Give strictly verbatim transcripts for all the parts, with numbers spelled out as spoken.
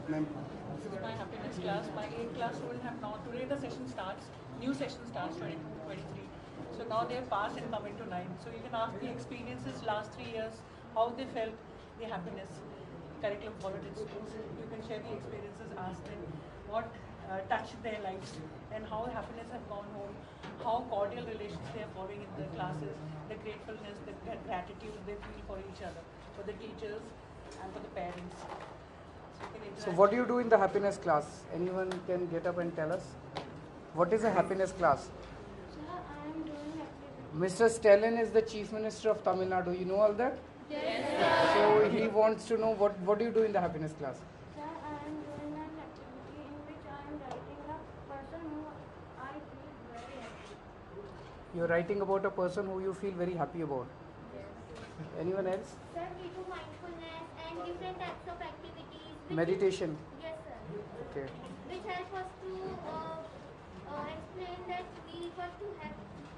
Ma'am. This is my happiness class. My eighth class students have now, today the session starts, new session starts, twenty-two twenty-three. So now they have passed and come into ninth. So you can ask the experiences last three years, how they felt, the happiness, curriculum followed in schools. You can share the experiences, ask them what uh, touched their lives and how happiness have gone home, how cordial relations they are following in the classes, the gratefulness, the gra- gratitude they feel for each other, for the teachers and for the parents. So, you can So interact. what do you do in the happiness class? Anyone can get up and tell us? What is a happiness class? Sir, I am doing activity. Mister Stalin is the Chief Minister of Tamil Nadu. You know all that? Yes, sir. So he wants to know what, what do you do in the happiness class? Sir, I am doing an activity in which I am writing a person who I feel very happy. You're writing about a person who you feel very happy about. Anyone else? Sir, we do mindfulness and different types of activities. which- Meditation. Yes, sir. Okay. Which help us to uh, uh, explain that we got to have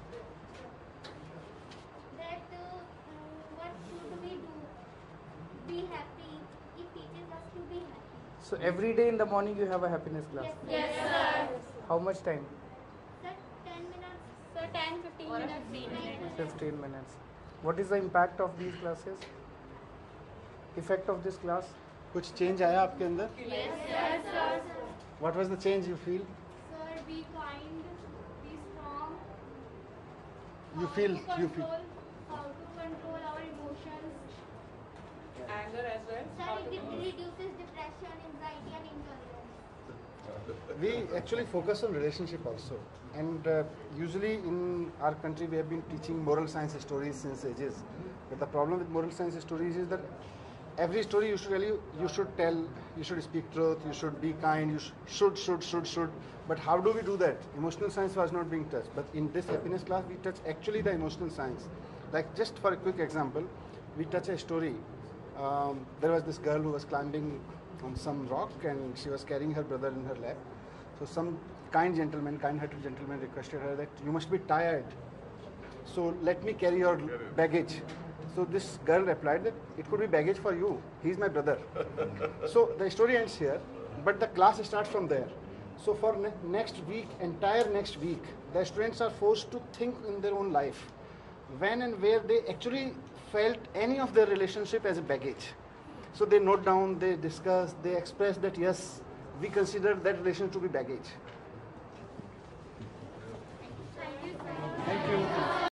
that uh, um, what should we do? Be happy. It teaches us to be happy. So every day in the morning you have a happiness class. Yes, sir. How much time? Sir, ten minutes. Sir, ten, fifteen minutes. fifteen minutes. What is the impact of these classes? Effect of this class? कुछ change आया आपके अंदर? Yes, yes, sir. What was the change you feel? Sir, be kind, be strong. You How feel- to you feel- control- How to control our emotions. Anger as well. Sir, how it to de- manage. reduces depression, anxiety and intolerance. We actually focus on relationship also, and uh, usually in our country we have been teaching moral science stories since ages. But the problem with moral science stories is that every story you should really you should tell, you should speak truth, you should be kind, you sh- should should should should. But how do we do that? Emotional science was not being touched. But in this happiness class we touch actually the emotional science. Like just for a quick example, we touch a story. Um, there was this girl who was climbing on some rock and she was carrying her brother in her lap. So some kind gentleman, kind-hearted gentleman requested her that you must be tired. So let me carry your baggage. So this girl replied that it could be baggage for you. He's my brother. So the story ends here, but the class starts from there. So for ne- next week, entire next week, the students are forced to think in their own life when and where they actually felt any of their relationship as a baggage. So they note down, they discuss, they express that yes, we consider that relation to be baggage.